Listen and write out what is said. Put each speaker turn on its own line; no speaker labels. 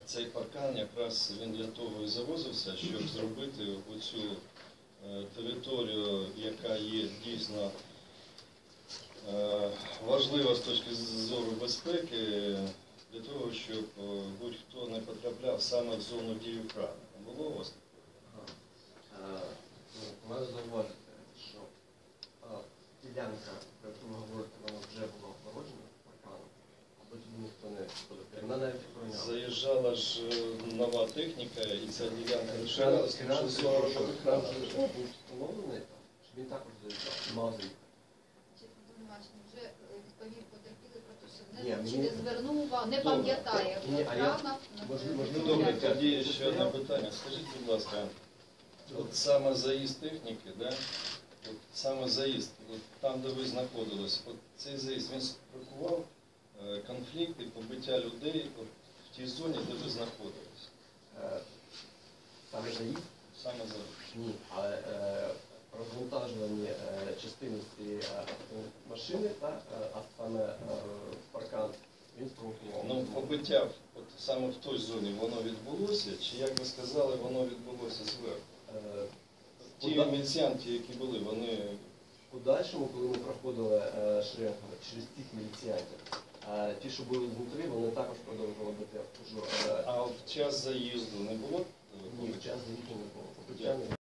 Цей паркан якраз він для того і завозився, щоб зробити оцю територію, яка є дійсно важлива з точки зору безпеки, для того, щоб будь-хто не потрапляв саме в зону дії охорони. Було у вас таке?
Можу зауважити, що ділянка, про яку ви говорите, вона вже була огороджена парканом, або тоді ніхто не ходив. Вона навіть охороняла.
Заїжджала ж нова техніка, і ця ділянка розширилася, тому що зона
Кран вже був встановлений, що він також заїжджав, мав заїхати.
Вже відповів потерпілий про те, що
Ні,
не звернув увагу, не пам'ятає в програмах.
Добре, тоді ще одне питання. Скажіть, будь ласка, от саме заїзд техніки, да? От саме заїзд, от там, де ви знаходились, от цей заїзд, він спровокував конфлікти, побиття людей от в тій зоні, де ви знаходились?
Саме заїзд?
Саме заїзд.
Ні, але розвантажувані частини цієї машини, а саме паркан, він спровокував.
Ну, побиття от саме в той зоні, воно відбулося, чи, як ви сказали, воно відбулося зверху? Ті міліціянти, які були, вони...
В подальшому, коли ми проходили шеренго через тих міліціянтів, ті, що були знутрі, вони також продовжували бити.
А в час заїзду не було?
Ні, в час заїзду не було.